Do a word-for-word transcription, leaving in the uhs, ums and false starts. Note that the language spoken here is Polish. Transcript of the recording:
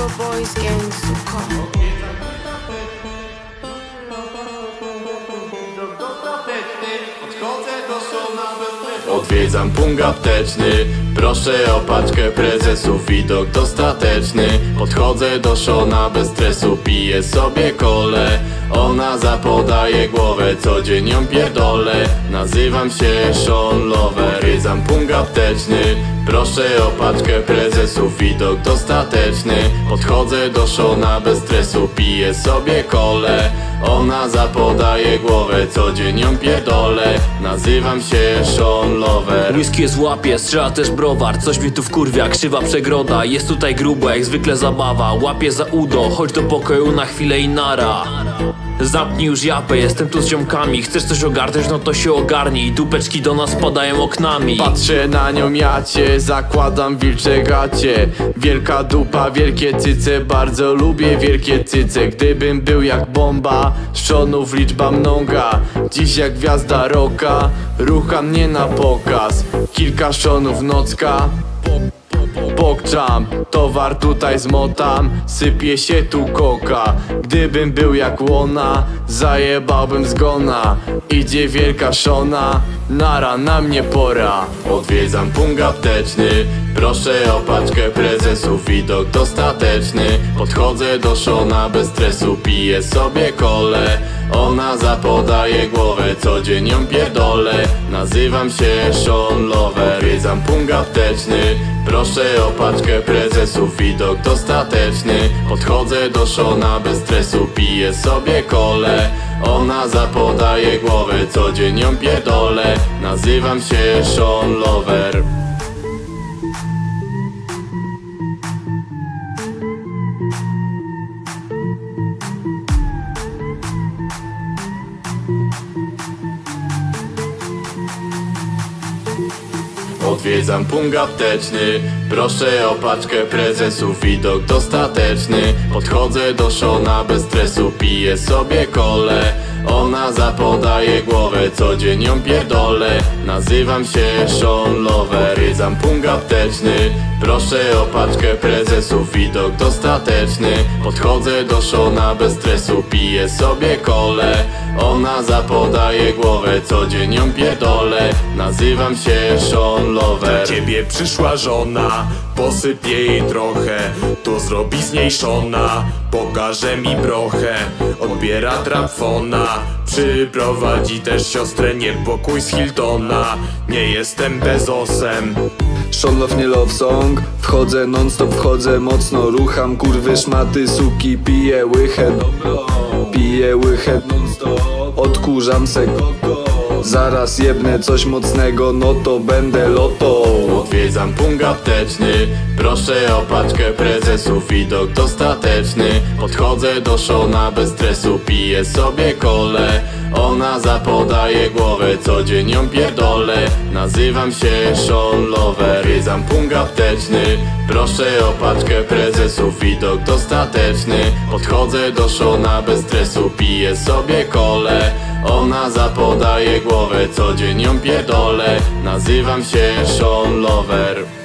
boys gang, so come on. Odwiedzam punkt apteczny, proszę o paczkę prezesów, widok dostateczny. Podchodzę do Shona bez stresu, piję sobie kolę. Ona zapodaje głowę, co dzień ją pierdolę. Nazywam się Shon Lover. Odwiedzam punkt apteczny, proszę o paczkę prezesów, widok dostateczny. Podchodzę do Shona bez stresu, piję sobie kolę. Ona zapodaje głowę, co dzień ją pierdolę. Nazywam się Shon Lover. Whisky jest w łapie, strzela też browar. Coś mnie tu wkurwia, krzywa przegroda. Jest tutaj grubo, jak zwykle zabawa. Łapie za udo, chodź do pokoju na chwilę i nara. Zamknij już japę, jestem tu z ziomkami. Chcesz coś ogarnąć, no to się ogarnij. Dupeczki do nas padają oknami. Patrzę na nią jacie, zakładam wilcze gacie. Wielka dupa, wielkie cyce, bardzo lubię wielkie cyce. Gdybym był jak bomba, Shonów liczba mnoga. Dziś jak gwiazda rocka, rucha mnie na pokaz. Kilka Shonów nocka, pokczam, towar tutaj zmotam, sypie się tu koka. Gdybym był jak łona, zajebałbym zgona. Idzie wielka Shona, nara, na mnie pora. Odwiedzam punkt apteczny, proszę o paczkę prezesów, widok dostateczny. Podchodzę do Shona bez stresu, piję sobie kolę. Ona zapodaje głowę, co dzień ją pierdolę. Nazywam się Shon Lover. Odwiedzam punkt apteczny, proszę o paczkę prezesów, widok dostateczny. Podchodzę do Shona bez stresu, piję sobie kolę. Ona zapodaje głowę, co dzień ją pierdolę. Nazywam się Shon Lover. Odwiedzam punkt apteczny, proszę o paczkę prezesów, widok dostateczny. Podchodzę do Shona bez stresu, piję sobie kolę. Ona zapodaje głowę, co dzień ją pierdolę. Nazywam się Shon Lover. Odwiedzam punkt apteczny, proszę o paczkę prezesów, widok dostateczny. Podchodzę do Shona bez stresu, piję sobie kolę. Ona zapodaje głowę, co dzień ją pierdolę. Nazywam się Shon Lover. Do ciebie przyszła żona, posypię jej trochę. To zrobi z niej Shona, pokaże mi brochę. Odbiera trapfona, przyprowadzi też siostrę, niepokój z Hiltona. Nie jestem Bezosem. Shon Love, nie love song. Wchodzę non stop, wchodzę mocno. Rucham kurwy, szmaty, suki. Piję łychę, piję łychę non stop. Odkurzam se koko. Zaraz jebnę coś mocnego, no to będę loto. Odwiedzam punkt apteczny, proszę o paczkę prezesów, widok dostateczny. Podchodzę do Shona bez stresu, piję sobie kolę. Ona zapodaje głowę, co dzień ją pierdolę. Nazywam się Shon Lover. Odwiedzam punkt apteczny, proszę o paczkę prezesów, widok dostateczny. Podchodzę do Shona bez stresu, piję sobie kolę. Ona zapodaje głowę, co dzień ją pierdolę. Nazywam się Shon Lover.